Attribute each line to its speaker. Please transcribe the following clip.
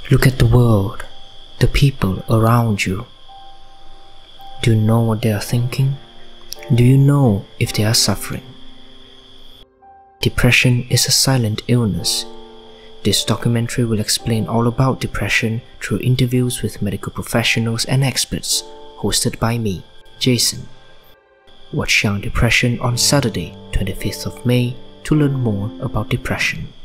Speaker 1: Look at the world, the people around you. Do you know what they are thinking? Do you know if they are suffering? Depression is a silent illness. This documentary will explain all about depression through interviews with medical professionals and experts, hosted by me, Jason. Watch Young Depression on Saturday, 25th of May to learn more about depression.